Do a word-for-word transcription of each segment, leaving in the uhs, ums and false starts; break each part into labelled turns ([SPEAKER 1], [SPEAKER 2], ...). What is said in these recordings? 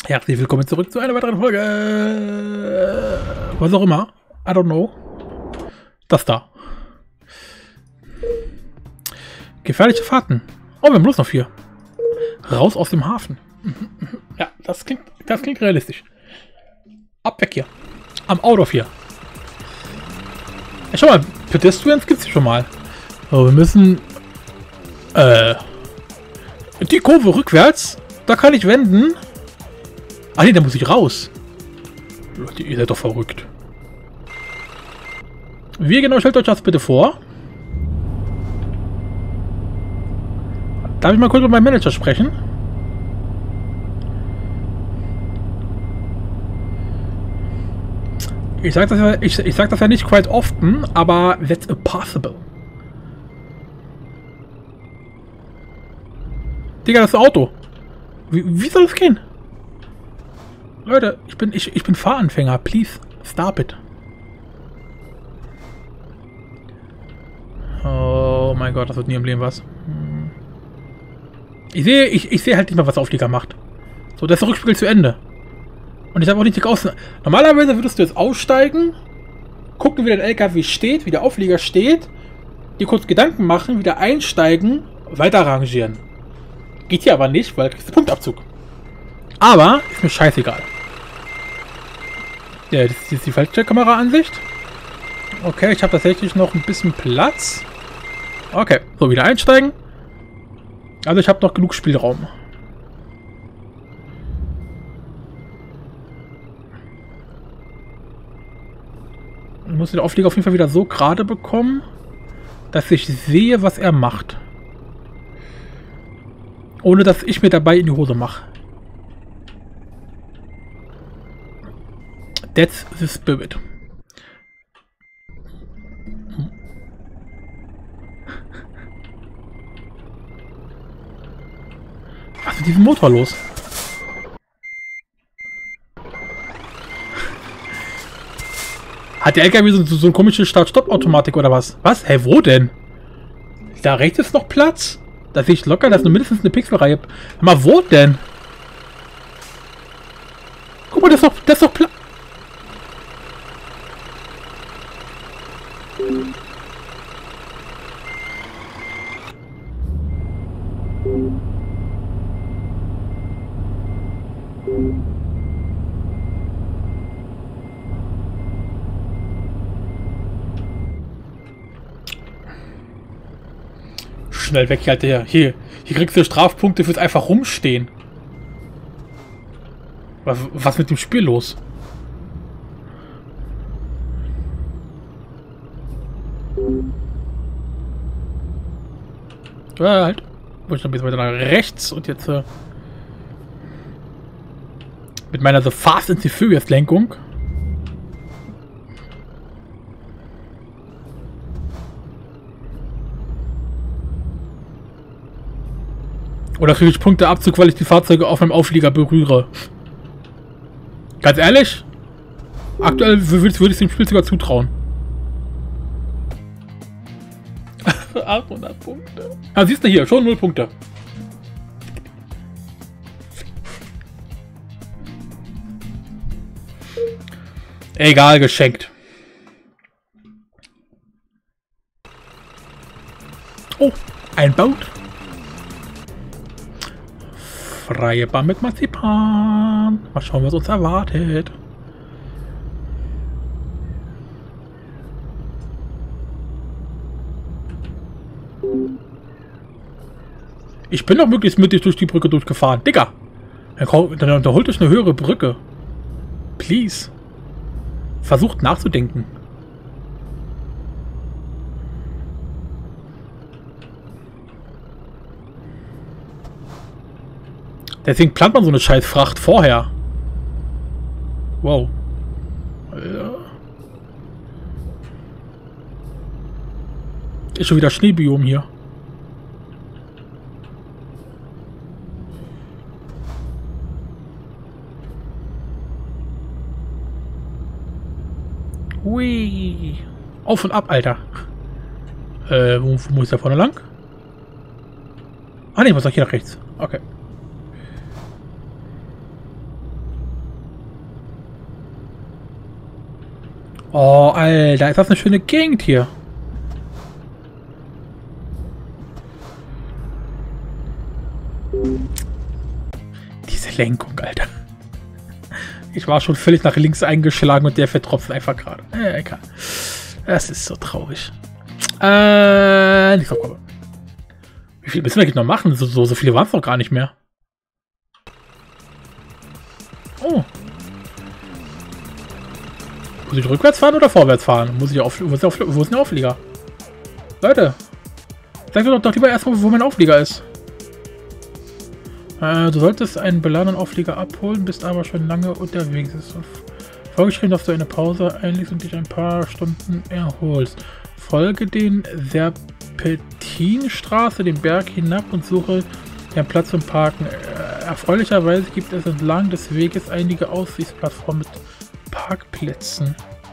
[SPEAKER 1] Herzlich willkommen zurück zu einer weiteren Folge. Äh, was auch immer. I don't know. Das da. Gefährliche Fahrten. Oh, wir haben bloß noch vier. Raus aus dem Hafen. Ja, das klingt, das klingt realistisch. Ab weg hier. Am Out of hier. Ja, schau mal, Pedestrians gibt's hier schon mal. So, wir müssen... Äh... Die Kurve rückwärts. Da kann ich wenden. Ah ne, da muss ich raus. Leute, ihr seid doch verrückt. Wie genau stellt euch das bitte vor? Darf ich mal kurz mit meinem Manager sprechen? Ich sag das ja, ich, ich sag das ja nicht quite often, aber that's impossible. Digga, das ist ein Auto. Wie, wie soll das gehen? Leute, ich bin, ich, ich bin Fahranfänger. Please, stop it. Oh mein Gott, das wird nie im Leben was. Hm. Ich sehe, ich, ich sehe halt nicht mal, was der Auflieger macht. So, das ist der Rückspiegel zu Ende. Und ich habe auch nicht aus. Normalerweise würdest du jetzt aussteigen, gucken, wie der L K W steht, wie der Auflieger steht, dir kurz Gedanken machen, wieder einsteigen, weiter rangieren. Geht hier aber nicht, weil du kriegst einen Punktabzug. Aber ist mir scheißegal. Ja, das ist die falsche Kameraansicht. Okay, ich habe tatsächlich noch ein bisschen Platz. Okay, so wieder einsteigen. Also ich habe noch genug Spielraum. Ich muss den Auflieger auf jeden Fall wieder so gerade bekommen, dass ich sehe, was er macht. Ohne dass ich mir dabei in die Hose mache. That's the spirit. Was ist mit diesem Motor los? Hat der L K W so, so eine komische Start-Stopp-Automatik oder was? Was? Hä, wo denn? Da rechts ist noch Platz? Da sehe ich locker, dass nur mindestens eine Pixelreihe. Mal, wo denn? Guck mal, das ist doch, das ist doch Platz. Schnell weg, Alter. Hier, hier, hier kriegst du Strafpunkte fürs einfach rumstehen. Was, was mit dem Spiel los? Ja, halt. Wo ich noch ein bisschen weiter nach rechts und jetzt äh, mit meiner The Fast and the Furious Lenkung. Oder kriege ich Punkteabzug, weil ich die Fahrzeuge auf meinem Auflieger berühre? Ganz ehrlich? Aktuell würde ich dem Spiel sogar zutrauen. achthundert Punkte. Ah, siehst du hier, schon null Punkte. Egal, geschenkt. Oh, ein Boot. Freie Bahn mit Marzipan. Mal schauen, was uns erwartet. Ich bin doch möglichst mittig durch die Brücke durchgefahren. Digga! Dann unterholt euch eine höhere Brücke. Please. Versucht nachzudenken. Deswegen plant man so eine scheiß Fracht vorher. Wow. Ja. Ist schon wieder Schneebiom hier. Hui. Auf und ab, Alter. Äh, wo, wo muss ich da vorne lang? Ah ne, ich muss doch hier nach rechts. Okay. Oh, Alter, ist das eine schöne Gegend hier. Diese Lenkung, Alter. Ich war schon völlig nach links eingeschlagen und der vertropft einfach gerade. Äh, egal. Das ist so traurig. Äh, nicht so, wie viel müssen wir eigentlich noch machen? So, so, so viele waren es doch gar nicht mehr. Oh. Muss ich rückwärts fahren oder vorwärts fahren? Muss ich auf, wo, ist auf, wo ist der Auflieger? Leute, sag mir doch, doch lieber erstmal, wo mein Auflieger ist. Äh, du solltest einen beladenen Auflieger abholen, bist aber schon lange unterwegs. Es ist vorgeschrieben, dass du eine Pause einlegst und dich ein paar Stunden erholst. Folge den Serpentinstraße, den Berg hinab und suche den Platz zum Parken. Äh, erfreulicherweise gibt es entlang des Weges einige Aussichtsplattformen mit Parkplätzen.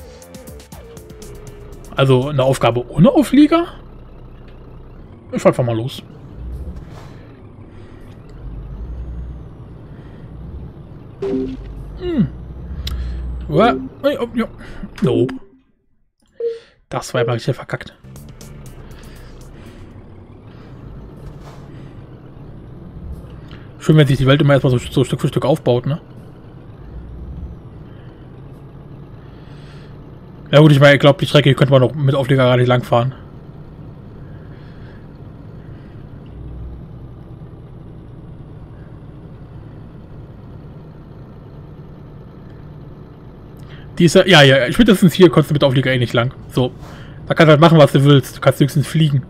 [SPEAKER 1] Also eine Aufgabe ohne Auflieger? Ich fahr einfach mal los. Hm. Nope. Das war ja mal richtig verkackt. Schön, wenn sich die Welt immer erstmal so, so Stück für Stück aufbaut, ne? Ja gut, ich meine, ich glaube, die Strecke könnte man noch mit Auflieger gar nicht lang fahren. Diese, ja, ja, ich finde, das ist hier, konntest du mit Auflieger eh nicht lang. So, da kannst du halt machen, was du willst. Du kannst höchstens fliegen.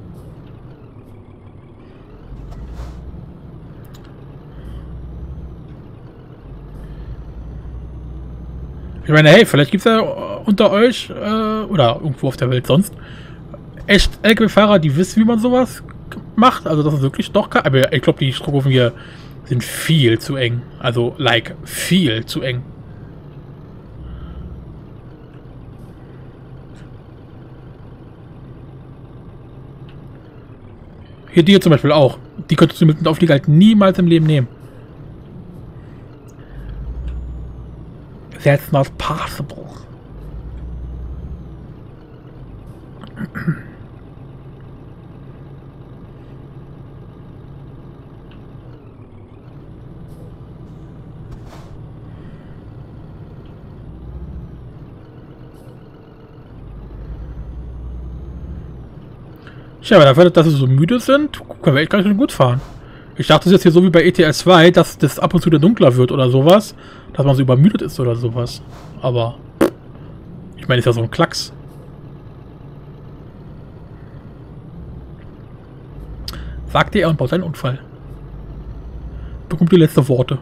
[SPEAKER 1] Ich meine, hey, vielleicht gibt es ja unter euch, äh, oder irgendwo auf der Welt sonst, echt L K W-Fahrer, die wissen, wie man sowas macht. Also das ist wirklich doch kein... Aber ich glaube, die Strohkurven hier sind viel zu eng. Also, like, viel zu eng. Hier die hier zum Beispiel auch. Die könntest du mit dem Auflieger halt niemals im Leben nehmen. That's not possible. Tja, aber dafür, dass wir so müde sind, können wir echt ganz schön gut fahren. Ich dachte, es ist jetzt hier so wie bei E T S zwei, dass das ab und zu dann dunkler wird oder sowas. Dass man so übermüdet ist oder sowas. Aber ich meine, ist ja so ein Klacks. Sagte er und baut einen Unfall. Bekommt die letzten Worte.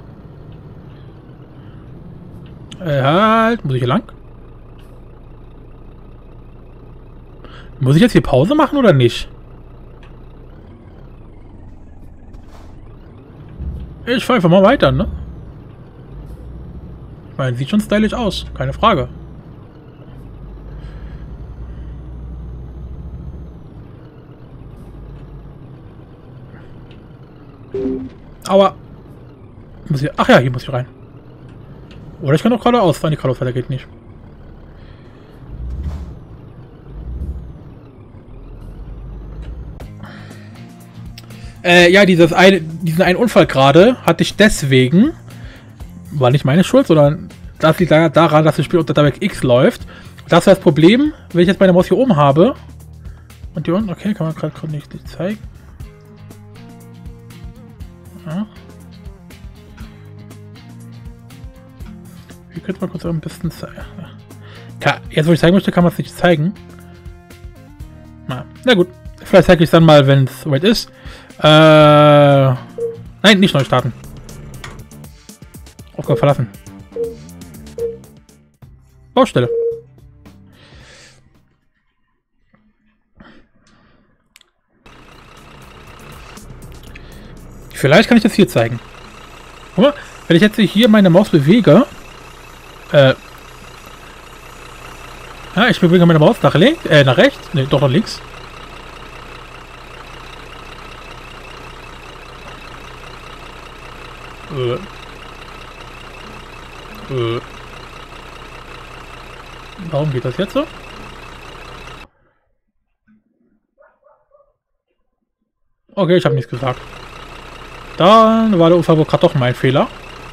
[SPEAKER 1] Äh, halt. Muss ich hier lang? Muss ich jetzt hier Pause machen oder nicht? Ich fahre einfach mal weiter, ne? Ich meine, sieht schon stylisch aus. Keine Frage. Aua. Muss ich, ach ja, hier muss ich rein. Oder ich kann auch geradeaus fahren. Die geradeaus weiter geht nicht. Äh, ja, dieses eine, diesen einen Unfall gerade hatte ich deswegen, war nicht meine Schuld, sondern das liegt daran, dass das Spiel unter DirectX X läuft. Das war das Problem, wenn ich jetzt meine Maus hier oben habe. Und hier unten, okay, kann man gerade nicht zeigen. Ja. Hier könnte man kurz ein bisschen zeigen. Jetzt, wo ich zeigen möchte, kann man es nicht zeigen. Na, na gut. Vielleicht zeige ich es dann mal, wenn es soweit ist. Äh, nein, nicht neu starten. Aufgabe verlassen. Baustelle. Vielleicht kann ich das hier zeigen. Guck mal, wenn ich jetzt hier meine Maus bewege, äh, ja, ich bewege meine Maus nach links, äh, nach rechts, ne, doch nach links. Äh. Äh. Warum geht das jetzt so? Okay, ich habe nichts gesagt. Dann war der Unfall wohl gerade doch mein Fehler.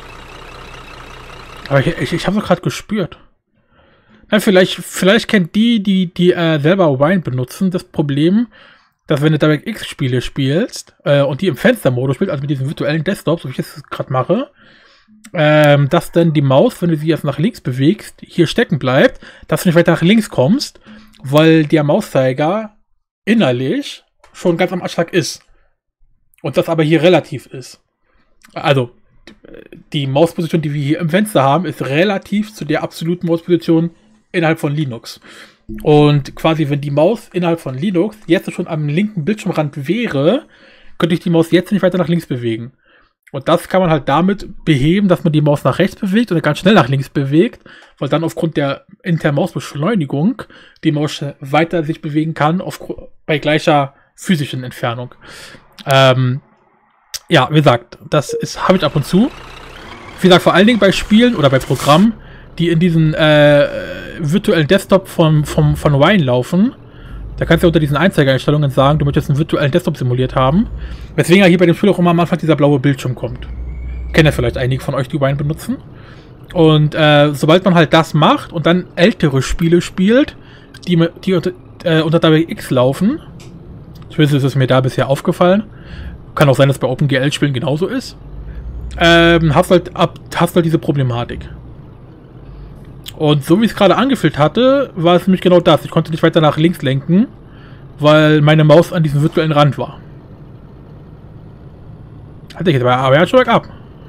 [SPEAKER 1] Aber ich, ich, ich habe es gerade gespürt. Ja, vielleicht, vielleicht kennt die, die, die äh, selber Wine benutzen, das Problem, dass wenn du DirectX-Spiele spielst äh, und die im Fenstermodus spielst, also mit diesem virtuellen Desktop, so wie ich es gerade mache, ähm, dass dann die Maus, wenn du sie jetzt nach links bewegst, hier stecken bleibt, dass du nicht weiter nach links kommst, weil der Mauszeiger innerlich schon ganz am Anschlag ist. Und das aber hier relativ ist. Also, die Mausposition, die wir hier im Fenster haben, ist relativ zu der absoluten Mausposition innerhalb von Linux. Und quasi, wenn die Maus innerhalb von Linux jetzt schon am linken Bildschirmrand wäre, könnte ich die Maus jetzt nicht weiter nach links bewegen. Und das kann man halt damit beheben, dass man die Maus nach rechts bewegt oder ganz schnell nach links bewegt, weil dann aufgrund der internen Mausbeschleunigung die Maus weiter sich bewegen kann auf, bei gleicher physischen Entfernung. Ähm, ja, wie gesagt, das habe ich ab und zu. Wie gesagt, vor allen Dingen bei Spielen oder bei Programmen, die in diesen äh, virtuellen Desktop vom, vom, von Wine laufen. Da kannst du ja unter diesen Einzeigereinstellungen sagen, du möchtest einen virtuellen Desktop simuliert haben. Weswegen ja hier bei dem Spiel auch immer am Anfang dieser blaue Bildschirm kommt. Kennen ja vielleicht einige von euch, die Wine benutzen. Und äh, sobald man halt das macht und dann ältere Spiele spielt, die, die unter, äh, unter DirectX laufen, zumindest ist es mir da bisher aufgefallen, kann auch sein, dass bei OpenGL-Spielen genauso ist, ähm, hast halt, ab, hast halt diese Problematik. Und so wie ich es gerade angefühlt hatte, war es nämlich genau das. Ich konnte nicht weiter nach links lenken, weil meine Maus an diesem virtuellen Rand war. Hatte ich jetzt aber, aber er hat schon ab.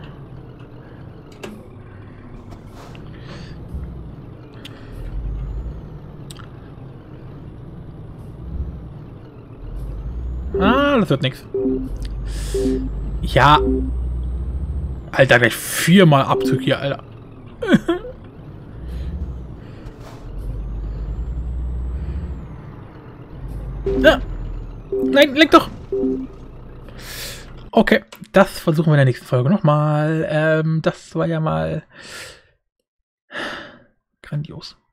[SPEAKER 1] Ah, das wird nichts. Ja. Alter, gleich viermal Abzug hier, Alter. Ja. Nein, lenk doch. Okay, das versuchen wir in der nächsten Folge nochmal. Ähm, das war ja mal grandios.